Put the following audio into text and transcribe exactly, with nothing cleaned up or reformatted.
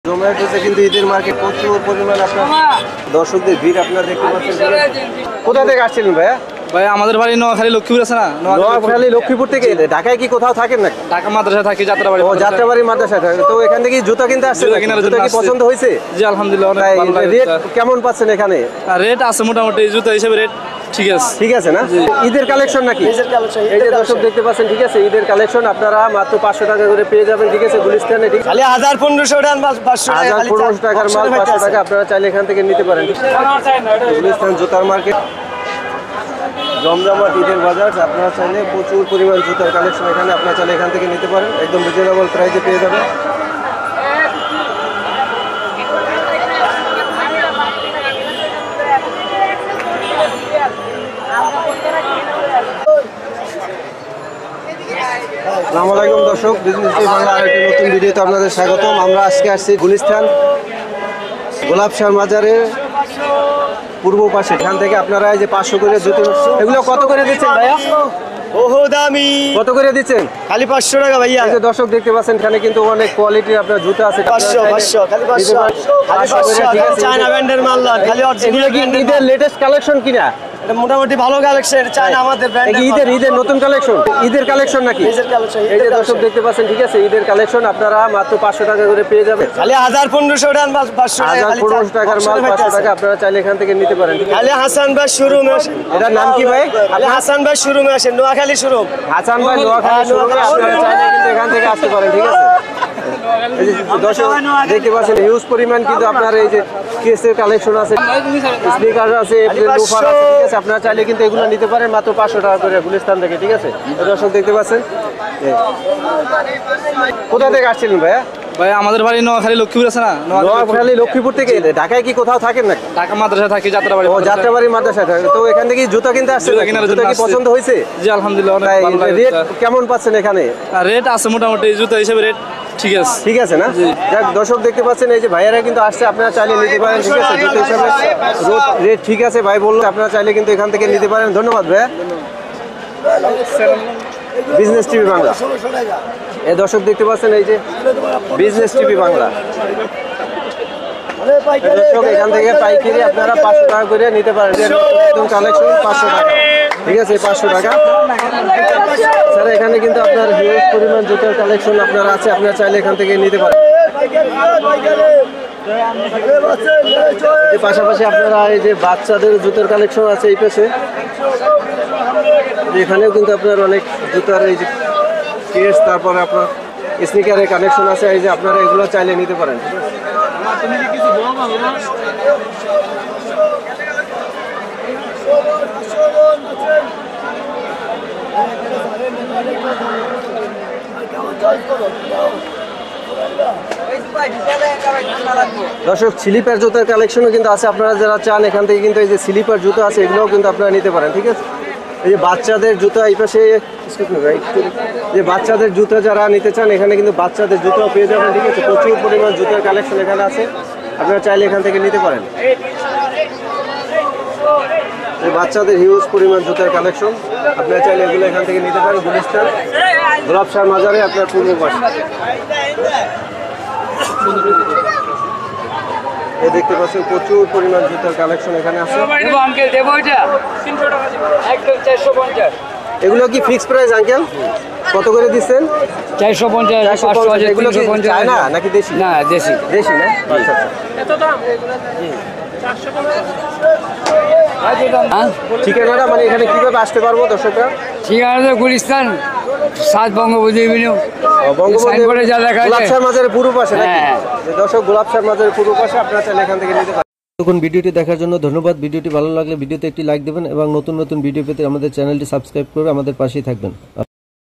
জোম্যাটোতে কিন্তু ঈদের মার্কেট প্রচুর পরিমাণ আপনার দর্শকদের ভিড় আপনারা দেখতে পাচ্ছেন। কোথা থেকে আসছিলেন ভাইয়া? ভাই আমাদের বাড়ি নোয়াখালী লক্ষ্মীপুর আছে না, নোয়াখালী লক্ষ্মীপুর থেকে। ঢাকায় কি কোথাও থাকেন নাকি? ঢাকা মাদ্রাসা থাকি, যাত্রাবাড়ি। ও যাত্রাবাড়ি মাদ্রাসা থাকে। তো এখান থেকে জুতা কিনতে আসছেন? জুতা কি পছন্দ হয়েছে? জি আলহামদুলিল্লাহ, অনেক ভালো লাগে। রেট কেমন পাচ্ছেন এখানে? রেট আছে মোটামুটি, জুতা হিসেবে রেট ঠিক আছে। ঠিক আছে না? ঈদের কালেকশন নাকি? এই যে দর্শক দেখতে পাচ্ছেন, ঠিক আছে, ঈদের কালেকশন আপনারা মাত্র পাঁচশো টাকা করে পেয়ে যাবেন। ঠিক আছে, গুলিস্তানে ঠিক খালি হাজার পনেরোশো টাকার মাল, পাঁচশো হাজার পনেরোশো টাকার মাল পাঁচশো টাকা আপনারা চাইলে এখান থেকে নিতে পারেন। গুলিস্তান জুতার মার্কেট, জমজমাট ঈদের বাজার। আপনারা চাইলে প্রচুর পরিমাণ জুতার কালেকশন এখানে আপনারা চাইলে এখান থেকে নিতে পারেন, একদম রিজনেবল প্রাইসে পেয়ে যাবেন। আসসালামু আলাইকুম দর্শক, বিজনেস টিভি বাংলা আরেকটি নতুন ভিডিওতে আপনাদের স্বাগতম। আমরা আজকে আসছি গুলিস্তান গোলাপশাহ বাজারের পূর্ব পাশে। এখান থেকে আপনারা এই যে পাঁচশো করে জুতো, এগুলো কত করে দিচ্ছেন ভাইয়া? ওহো দামি কত করে দিচ্ছেন? খালি পাঁচশো টাকা ভাইয়া। এই যে দর্শক দেখতে পাচ্ছেন, এখানে কিন্তু অনেক কোয়ালিটির আপনার জুতো আছে। পাঁচশো পাঁচশো খালি পাঁচশো চায়না ব্র্যান্ডের মাল না, খালি অরিজিনাল। ঈদের লেটেস্ট কালেকশন কিনা? এটা মোটামুটি ভালো কালেকশন, চায়না আমাদের ব্র্যান্ড। ঈদের ঈদের নতুন কালেকশন, ঈদের কালেকশন নাকি? ঈদের কালেকশন। এই যে দর্শক দেখতে পাচ্ছেন, ঠিক আছে, ঈদের কালেকশন আপনারা মাত্র পাঁচশো টাকা করে পেয়ে যাবেন। খালি হাজার পনেরোশো টাকার মাল, পাঁচশো টাকা। হাজার পনেরোশো টাকার মাল পাঁচশো টাকা আপনারা চাইলে এখান থেকে নিতে পারেন। খালি হাসান ভাই শোরুমে আসেন। এটার নাম কি ভাই? খালি হাসান ভাই শোরুমে আসেন, নোয়াখালী শোরুম। হাসান ভাই নোয়াখালী শোরুমে আপনারা চাইলে কিন্তু এখান থেকে আসতে পারেন। ঠিক আছে, এই যে দর্শক দেখতে পাচ্ছেন হিউজ পরিমাণ কিন্তু আপনার এই যে কেসের কালেকশন আছে, স্নিকার আছে, লোফার আছে। ঠিক আছে, আপনারা চাইলে কিন্তু এগুলো নিতে পারেন মাত্র পাঁচশো টাকা করে গুলিস্তান থেকে। ঠিক আছে, দর্শক দেখতে পাচ্ছেন। কোথা থেকে আসছিলেন ভাইয়া? ভাই আমাদের বাড়ি নোয়াখালী লক্ষ্মীপুর আছে না, নোয়াখালী লক্ষ্মীপুর থেকে। ঢাকায় কি কোথাও থাকেন নাকি? ঢাকা মাদ্রাসা থাকি, যাত্রাবাড়ি। ও যাত্রাবাড়ি মাদ্রাসা থাকে। তো এখান থেকে জুতা কিনতে আসছেন? জুতা কি পছন্দ হয়েছে? জি আলহামদুলিল্লাহ, অনেক ভালো লাগে। রেট কেমন পাচ্ছেন এখানে? রেট আছে মোটামুটি, জুতা হিসেবে রেট ঠিক আছে। ঠিক আছে না? যাক দর্শক দেখতে পাচ্ছেন, এই যে ভাইয়ারা কিন্তু আসছে, আপনারা চাইলে নিতে পারেন। ঠিক আছে, জুতো হিসাবে রেট ঠিক আছে ভাই বললো, আপনারা চাইলে কিন্তু এখান থেকে নিতে পারেন। ধন্যবাদ ভাইয়া। বিজনেস টিভি বাংলা, এই দর্শক দেখতে পাচ্ছেন, এই যে বিজনেস টিভি বাংলা। দর্শক এখান থেকে পাইকারি আপনারা পাঁচশো টাকা করে নিতে পারেন। নতুন কালেকশন পাঁচশো টাকা। ঠিক আছে, পাঁচশো টাকা। স্যার এখানে কিন্তু আপনার হিউজ পরিমাণ জুতার কালেকশন আপনার আছে, আপনারা চাইলে এখান থেকে নিতে পারেন। পাশাপাশি আপনারা এই যে বাচ্চাদের জুতার কালেকশন আছে এই পাশে। এখানেও কিন্তু আপনার অনেক জুতার এই যে কেস, তারপরে আপনার স্নিকারের কালেকশন আছে। এই যে আপনারা এগুলো চাইলে নিতে পারেন। দর্শক স্লিপার জুতার কালেকশনও কিন্তু আছে, আপনারা যারা চান এখান থেকে কিন্তু এই যে স্লিপার জুতো আছে, এগুলোও কিন্তু আপনারা নিতে পারেন। ঠিক আছে, এই যে বাচ্চাদের জুতা এই পাশে, যে বাচ্চাদের জুতা যারা নিতে চান এখানে কিন্তু বাচ্চাদের জুতাও পেয়ে যাবেন। ঠিক আছে, প্রচুর পরিমাণ জুতার কালেকশন এখানে আছে, আপনারা চাইলে এখান থেকে নিতে পারেন। বাচ্চাদের হিউজ পরিমাণ জুতার কালেকশন আপনারা চাইলে এগুলো এখান থেকে নিতে পারেন। গুলিস্তান গোলাপশাহ বাজারে আপনার পূর্ব পাশে। এই দেখতে পাচ্ছেন প্রচুর পরিমাণ জুতার কালেকশন এখানে আছে। এগুলো কি ফিক্স প্রাইস আঙ্কেল? কত করে দিচ্ছেন? চারশো পঞ্চাশ। এগুলো কি চায়না নাকি দেশি? না দেশি। দেশি না? আচ্ছা আচ্ছা। ঠিকানাটা মানে এখানে কিভাবে আসতে পারবো দর্শকরা? ঠিকানা গুলিস্তান সাত বঙ্গবন্ধু গোলাপশাহ মাজারের পূর্ব পাশে নাকি? দর্শক গোলাপশাহ মাজারের পূর্ব পাশে, আপনারা চাইলে এখান থেকে নিতে পারেন। তখন ভিডিওটি দেখার জন্য ধন্যবাদ। ভিডিওটি ভালো লাগলে ভিডিওতে একটি লাইক দেবেন এবং নতুন নতুন ভিডিও পেতে আমাদের চ্যানেলটি সাবস্ক্রাইব করে আমাদের পাশেই থাকবেন।